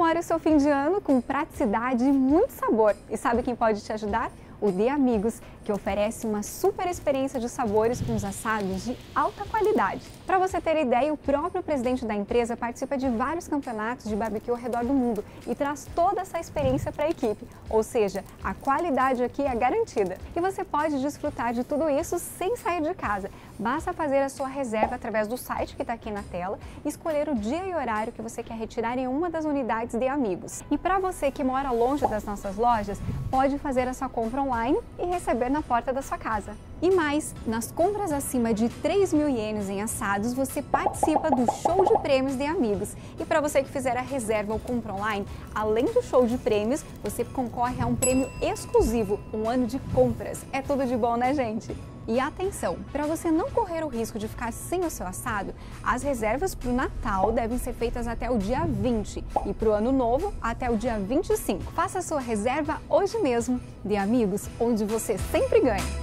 Comemore o seu fim de ano com praticidade e muito sabor. E sabe quem pode te ajudar? O De Amigos, que oferece uma super experiência de sabores com os assados de alta qualidade. Para você ter ideia, o próprio presidente da empresa participa de vários campeonatos de barbecue ao redor do mundo e traz toda essa experiência para a equipe. Ou seja, a qualidade aqui é garantida. E você pode desfrutar de tudo isso sem sair de casa. Basta fazer a sua reserva através do site que está aqui na tela e escolher o dia e horário que você quer retirar em uma das unidades De Amigos. E para você que mora longe das nossas lojas, pode fazer a sua compra online e receber na porta da sua casa. E mais, nas compras acima de 3.000 ienes em assados, você participa do show de prêmios De Amigos. E para você que fizer a reserva ou compra online, além do show de prêmios, você concorre a um prêmio exclusivo, um ano de compras. É tudo de bom, né, gente? E atenção, para você não correr o risco de ficar sem o seu assado, as reservas para o Natal devem ser feitas até o dia 20 e para o Ano Novo até o dia 25. Faça a sua reserva hoje mesmo. De Amigos, onde você sempre ganha.